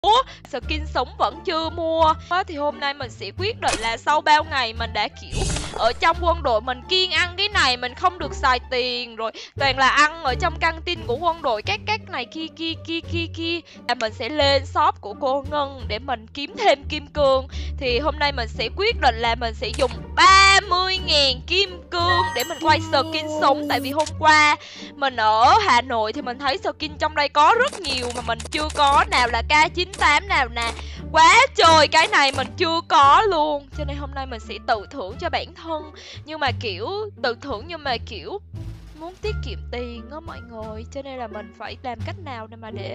Ủa, skin sống vẫn chưa mua. Thì hôm nay mình sẽ quyết định là sau bao ngày mình đã kiểu ở trong quân đội mình kiêng ăn cái này, mình không được xài tiền, rồi toàn là ăn ở trong căng tin của quân đội các này kia. Là mình sẽ lên shop của cô Ngân để mình kiếm thêm kim cương. Thì hôm nay mình sẽ quyết định là mình sẽ dùng 30.000 kim cương để mình quay skin sống. Tại vì hôm qua mình ở Hà Nội thì mình thấy skin trong đây có rất nhiều mà mình chưa có. Nào là K98, nào nè, quá trời cái này mình chưa có luôn. Cho nên hôm nay mình sẽ tự thưởng cho bản thân. Nhưng mà kiểu tự thưởng nhưng mà kiểu muốn tiết kiệm tiền á mọi người. Cho nên là mình phải làm cách nào để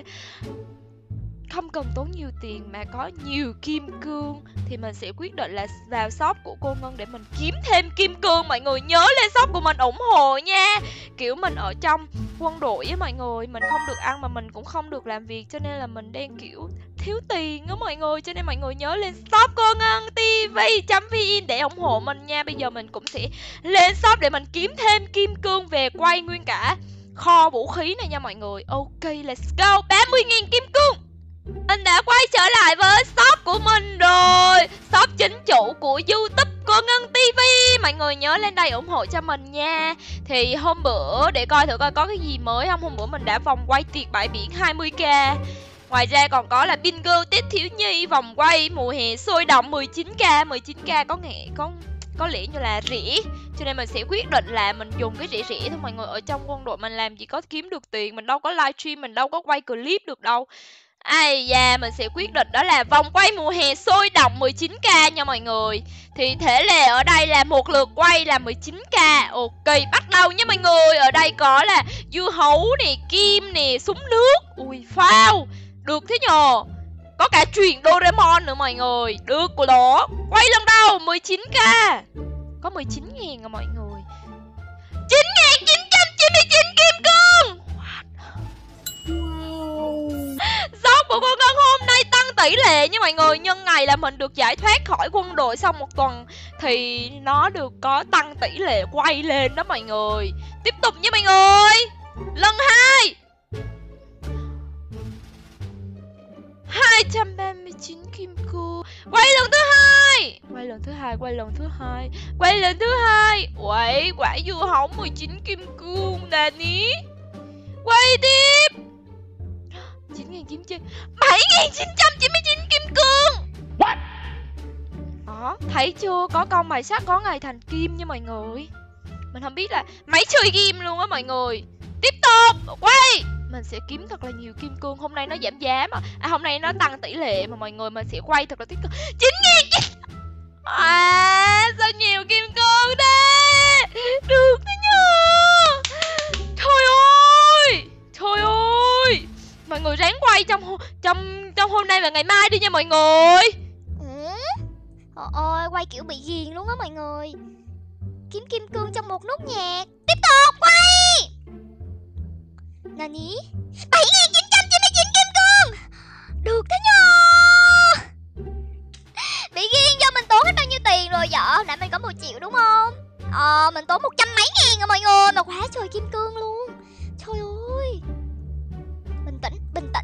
không cần tốn nhiều tiền mà có nhiều kim cương. Thì mình sẽ quyết định là vào shop của cô Ngân để mình kiếm thêm kim cương. Mọi người nhớ lên shop của mình ủng hộ nha. Kiểu mình ở trong quân đội á mọi người, mình không được ăn mà mình cũng không được làm việc, cho nên là mình đang kiểu thiếu tiền á mọi người. Cho nên mọi người nhớ lên shop cô Ngân TV.vn để ủng hộ mình nha. Bây giờ mình cũng sẽ lên shop để mình kiếm thêm kim cương về quay nguyên cả kho vũ khí này nha mọi người. Ok, let's go. 30.000 kim cương. Mình đã quay trở lại với shop của mình rồi. Shop chính chủ của YouTube cô Ngân TV. Mọi người nhớ lên đây ủng hộ cho mình nha. Thì hôm bữa để coi thử coi có cái gì mới không. Hôm bữa mình đã vòng quay tiệc bãi biển 20k. Ngoài ra còn có là bingo Tết thiếu nhi, vòng quay mùa hè sôi động 19k. 19k có lẽ như là rẻ, cho nên mình sẽ quyết định là mình dùng cái rẻ thôi mọi người. Ở trong quân đội mình làm gì có kiếm được tiền, mình đâu có livestream, mình đâu có quay clip được đâu. Ai da, mình sẽ quyết định đó là vòng quay mùa hè sôi động 19k nha mọi người. Thì thể lệ ở đây là một lượt quay là 19k. Ok, bắt đầu nha mọi người. Ở đây có là dưa hấu nè, kim nè, súng nước. Ui, phao. Được thế nhờ. Có cả truyền Doraemon nữa mọi người. Được của đó. Quay lần đầu 19k. Có 19.000 à mọi người. 9.999 kim cương. Shop của cô Ngân hôm nay tăng tỷ lệ nha mọi người. Nhân ngày là mình được giải thoát khỏi quân đội sau một tuần thì nó được có tăng tỷ lệ quay lên đó mọi người. Tiếp tục nha mọi người. Lần 2 239 kim cương. Quay lần thứ hai. Quay quả dưa hấu 19 kim cương nè ní. Quay tiếp 7.999 kim cương. What? Đó, thấy chưa? Có công mài sắt có ngày thành kim nha mọi người. Mình không biết là máy chơi game luôn á mọi người. Tiếp tục, quay. Mình sẽ kiếm thật là nhiều kim cương. Hôm nay nó giảm giá mà. Hôm nay nó tăng tỷ lệ mà mọi người. Mình sẽ quay thật là tích cực. 9.000. Sao nhiều kim cương thế? Được thế nhờ. Trời ơi. Mọi người ráng quay trong hôm nay và ngày mai đi nha mọi người. Trời ơi, quay kiểu bị ghiền luôn á mọi người. Kiếm kim cương trong một nốt nhạc. Tiếp tục quay. Nani? 7.999 kim cương. Được thế nhờ. Bị ghiền do mình tốn hết bao nhiêu tiền rồi vậy? Nãy mình có 1 triệu đúng không? Mình tốn 100 mấy ngàn rồi mọi người. Mà quá trời kim cương luôn. Trời ơi. Bình tĩnh.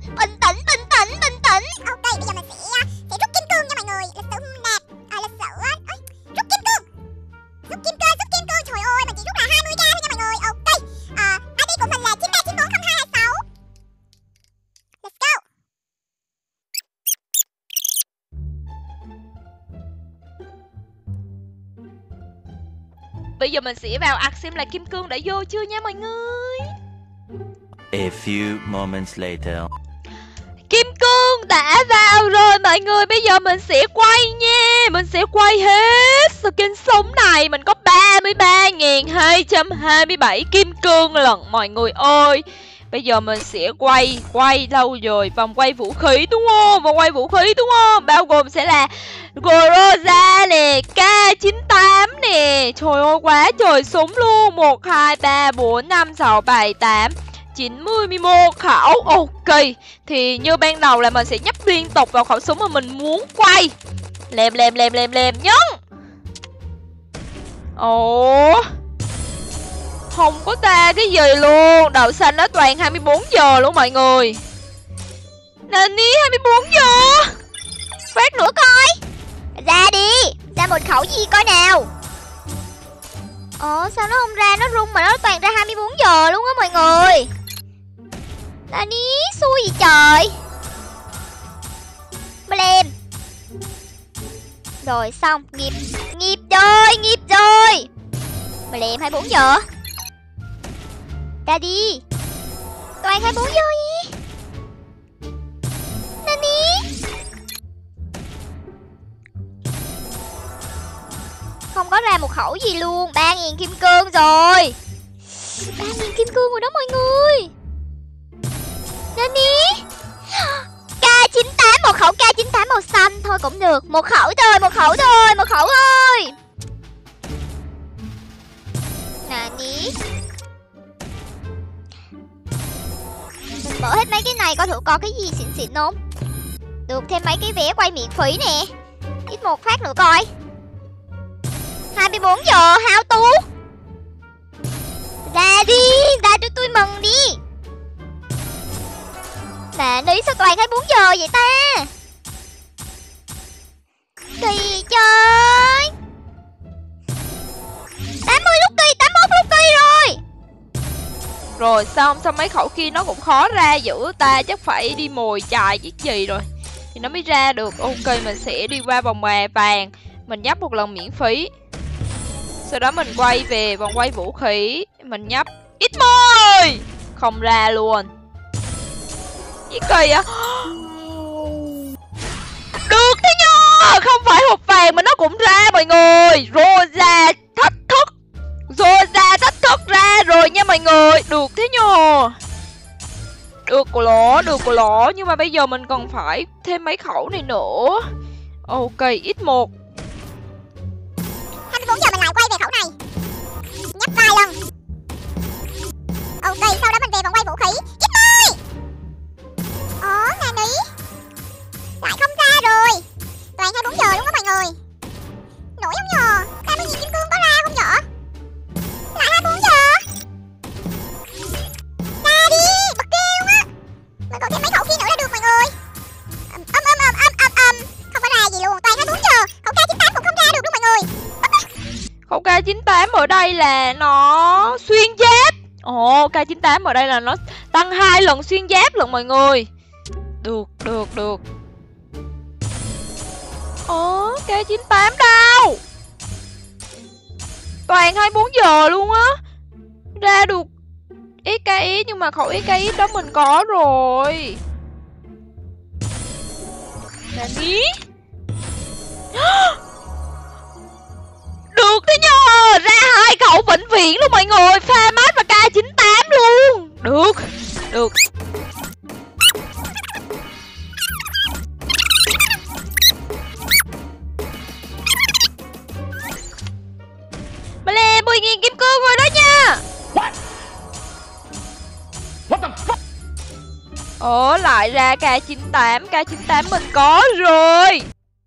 Ok, bây giờ mình sẽ rút kim cương nha mọi người. Lịch sử nạp, lịch sử rút kim cương. Trời ơi, mình chỉ rút là 20k thôi nha mọi người. Ok, ID của mình là 93940226. Let's go. Bây giờ mình sẽ vào ạc xem là kim cương đã vô chưa nha mọi người. A few moments later. Kim cương đã vào rồi mọi người. Bây giờ mình sẽ quay nha. Mình sẽ quay hết skin sống này. Mình có 33.227 kim cương lần mọi người ơi. Bây giờ mình sẽ quay đâu rồi? Vòng quay vũ khí đúng không? Bao gồm sẽ là Groza nè, K98 nè. Trời ơi quá trời súng luôn. 1, 2, 3, 4, 5, 6, 7, 8 90, 11 khẩu. Ok. Thì như ban đầu là mình sẽ nhấp liên tục vào khẩu súng mà mình muốn quay. Lèm nhấn. Ồ, không có ta cái gì luôn. Đậu xanh nó toàn 24 giờ luôn mọi người. Nani 24 giờ. Phát nữa coi. Ra đi. Ra một khẩu gì coi nào. Sao nó không ra, nó rung mà nó toàn ra 24 giờ luôn á mọi người. Nani xui gì trời. Mà lên. Rồi xong. Nghiệp rồi. Mà lên 24 giờ. Ra đi. Toàn 24 giờ gì. Nani. Không có ra một khẩu gì luôn. 3.000 kim cương rồi. 3.000 kim cương rồi đó mọi người. Nani. K98, một khẩu K98 màu xanh thôi cũng được. Một khẩu thôi. Nani. Mình mở hết mấy cái này coi thử có cái gì xịn xịn không. Được thêm mấy cái vé quay miễn phí nè. Ít một phát nữa coi. 24 giờ hao tú. Ra đi. Ra cho tôi mừng đi. Nani sao toàn 24 giờ vậy ta. Kỳ trời. 80 Lucky, 81 Lucky rồi. Rồi xong mấy khẩu kia nó cũng khó ra dữ ta. Chắc phải đi mồi chài cái gì rồi thì nó mới ra được. Ok, mình sẽ đi qua vòng mè vàng. Mình nhấp một lần miễn phí. Sau đó mình quay về vòng quay vũ khí. Mình nhấp ít mồi. Không ra luôn. Gì kỳ á. Được thế nhờ. Không phải hộp vàng mà nó cũng ra mọi người. Rosa thách thức. Rosa thách thức ra rồi nha mọi người. Được thế nhờ. Được của lỗ. Nhưng mà bây giờ mình còn phải thêm mấy khẩu này nữa. Ok, x1. 24 giờ mình lại quay về khẩu này. Nhấp vài lần. Ok, sau đó mình về vòng quay vũ khí. X10. Nani. Lại không ra rồi. Toàn 24 giờ luôn á mọi người. Nổi không nhờ. 30.000 kim cương có ra không nhở? Lại 24 giờ. Ra đi. Bật ghê luôn á. Mình còn thêm mấy khẩu kia nữa là được mọi người. Không có ra gì luôn. Toàn 24 giờ. Khẩu K98 cũng không ra được luôn mọi người. Khẩu K98 ở đây là nó xuyên giáp. K98 ở đây là nó tăng 2 lần xuyên giáp lận mọi người. Được. K98 đâu? Toàn 24 giờ luôn á. Ra được SKS nhưng mà khẩu SKS đó mình có rồi. Nani? Được thế nhờ. Ra 2 khẩu vĩnh viễn luôn mọi người. Famas và K98 luôn. Được. Mà lè 10.000 kim cương rồi đó nha. What the fuck? Lại ra K98 mình có rồi.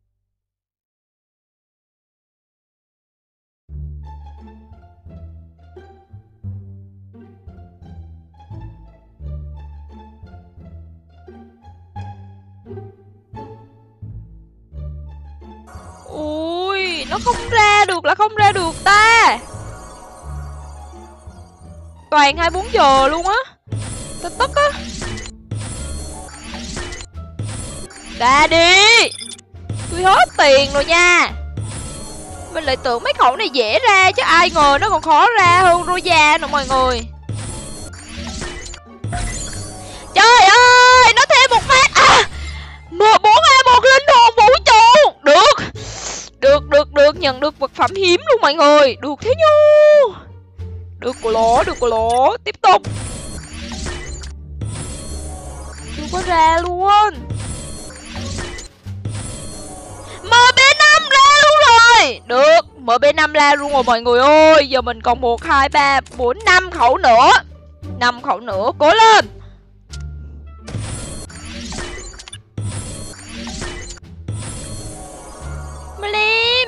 Ui, nó không ra được là không ra được ta. Toàn 24 giờ luôn á. Ta tức á. Ra đi. Tôi hết tiền rồi nha. Mình lại tưởng mấy khẩu này dễ ra chứ ai ngờ nó còn khó ra hơn Rosa nữa mọi người. Trời ơi, nó thêm một phát. M4A1 linh hồn vũ trụ. Được, nhận được vật phẩm hiếm luôn mọi người. Được thế nhô. Được của lỗ. Tiếp tục. Chưa có ra luôn. MB5 ra luôn rồi. Được, MB5 ra luôn rồi mọi người ơi. Giờ mình còn 1, 2, 3, 4, 5 khẩu nữa. 5 khẩu nữa, cố lên. Lim.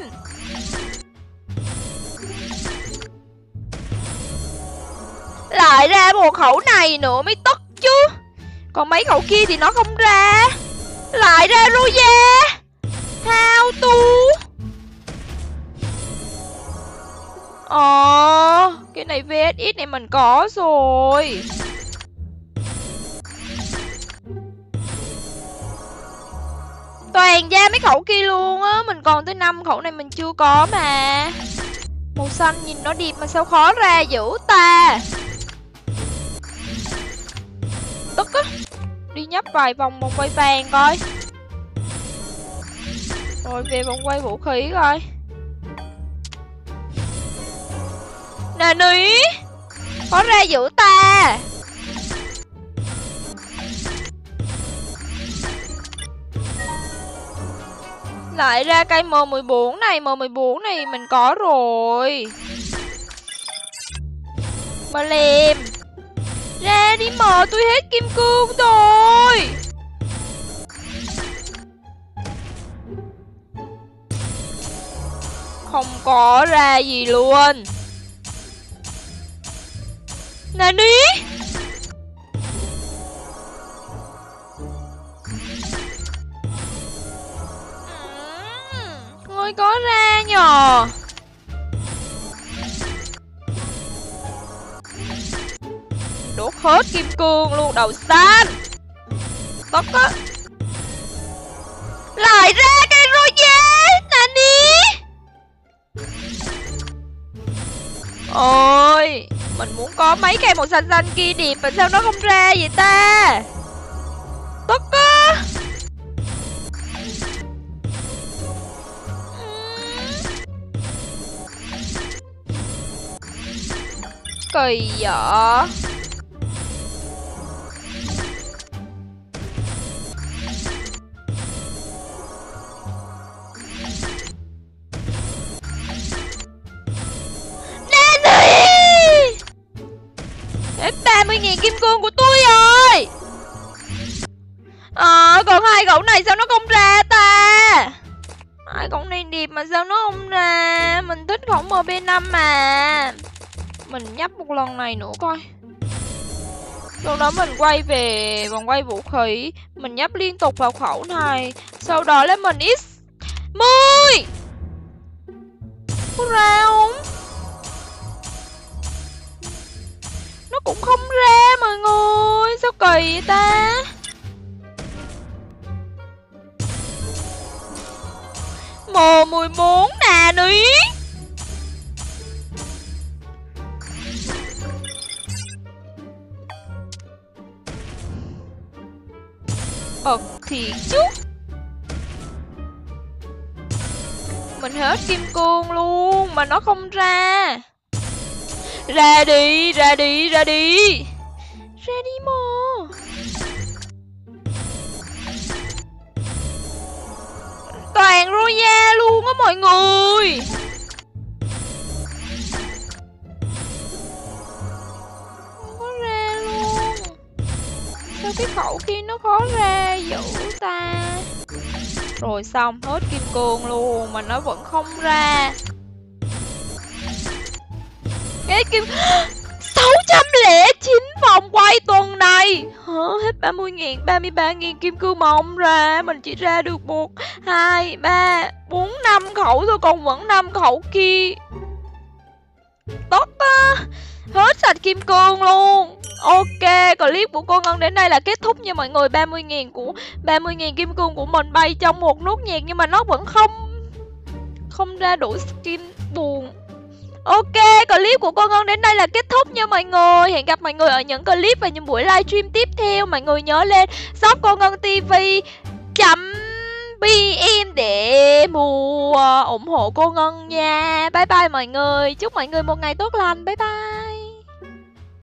Lại ra một khẩu này nữa mới tức chứ. Còn mấy khẩu kia thì nó không ra. Lại ra Rosa. How to. Cái này VSX này mình có rồi. Toàn ra mấy khẩu kia luôn á. Mình còn tới 5 khẩu này mình chưa có mà. Màu xanh nhìn nó đẹp mà sao khó ra dữ ta. Tức á. Đi nhấp vài vòng vòng quay vàng coi. Rồi về vòng quay vũ khí coi. Nè ní. Khó ra dữ ta. Lại ra cây M14 này. M14 này mình có rồi. Mà lem. Ra đi mờ, tôi hết kim cương rồi. Không có ra gì luôn. Nè ní. Ôi có ra nhờ. Đốt hết kim cương luôn, đầu xanh. Tóc á. Lại ra cây Rosa. Nè ní. Ôi, mình muốn có mấy cây màu xanh xanh kia đẹp mà sao nó không ra vậy ta. Tức á. Kỳ vậy. Hết 30.000 kim cương của tôi rồi. Còn hai cậu này sao nó không ra ta. Hai cậu này đẹp mà sao nó không ra. Mình thích khẩu MB5 mà. Mình nhấp một lần này nữa coi. Sau đó mình quay về vòng quay vũ khí. Mình nhấp liên tục vào khẩu này. Sau đó là mình X10. Có ra không? Nó cũng không ra mọi người. Sao kỳ vậy ta. M14 nè ní. Thiệt chứ. Mình hết kim cương luôn mà nó không ra. Ra đi, ra đi, ra đi. Ra đi mà. Toàn Rosa luôn á mọi người. Không có ra luôn. Sao cái khẩu kia nó khó ra dữ ta. Rồi xong, hết kim cương luôn mà nó vẫn không ra. Cái kim 609 vòng quay tuần này. Hết 30.000, 33.000 kim cương mà không ra. Mình chỉ ra được 1, 2, 3, 4, 5 khẩu thôi. Còn vẫn 5 khẩu kia. Tốt á. Hết sạch kim cương luôn. Ok, clip của cô Ngân đến đây là kết thúc nha mọi người. 30.000 kim cương của mình bay trong một nốt nhạc. Nhưng mà nó vẫn không ra đủ skin, buồn. Ok, clip của cô Ngân đến đây là kết thúc nha mọi người. Hẹn gặp mọi người ở những clip và những buổi livestream tiếp theo. Mọi người nhớ lên shop cô Ngân TV.vn để mua ủng hộ cô Ngân nha. Bye bye mọi người. Chúc mọi người một ngày tốt lành. Bye bye.